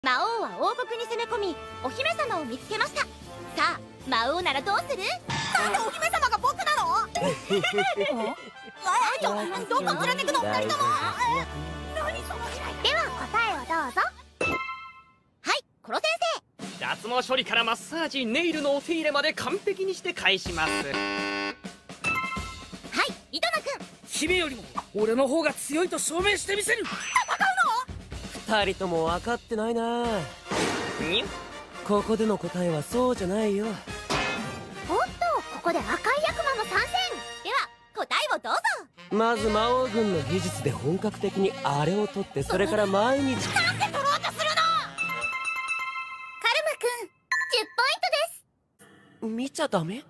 魔王は王国に攻め込みお姫様を見つけました。さあ魔王ならどうする？なんでお姫様が僕なの？どこ連れてくの2人とも。何その未来。では答えをどうぞ。はい、コロ先生。 脱毛処理からマッサージ、ネイルのお手入れまで完璧にして返します。 はい、井戸野くん。 姫よりも俺の方が強いと証明してみせる。 戦う 2人とも分かってないな。ここでの答えはそうじゃないよ。 の？おっと、ここで赤い悪魔も参戦。では答えをどうぞ。 まず魔王軍の技術で本格的にあれを取って、それから毎日。 なんで取ろうとするの？カルマくん、10ポイントです。 見ちゃダメ？ん？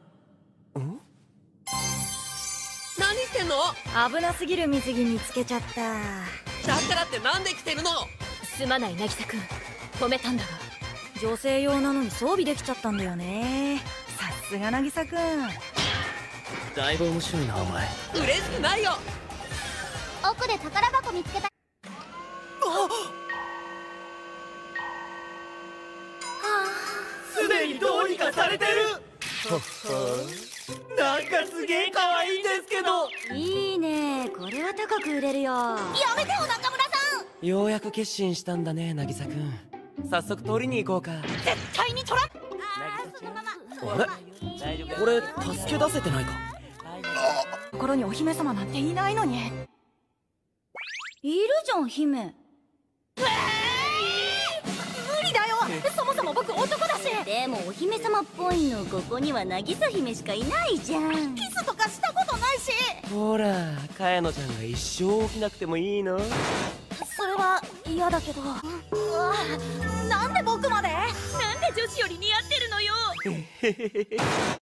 何してんの？ 危なすぎる水着見つけちゃった。 だからってなんで来てるの？ すまない渚くん、止めたんだが女性用なのに装備できちゃったんだよね。さすが渚くん。 だいぶ面白いなお前。嬉しくないよ。 奥で宝箱見つけた。 すでにどうにかされてる。なんかすげえ可愛いんですけど。 いいね、これは高く売れるよ。 やめてよ中村さん。 ようやく決心したんだね渚くん。早速取りに行こうか。 絶対に取ら。そのまま。 あれ？これ助け出せてないか？ ところにお姫様なんていないのに。いるじゃん姫。 無理だよ。そもそも僕男だし。 でもお姫様っぽいのここには渚姫しかいないじゃん。 キスとかしたことないし。 ほら茅野ちゃんが一生起きなくてもいいの？ それは嫌だけど。 なんで僕まで？ なんで女子より似合ってるのよ。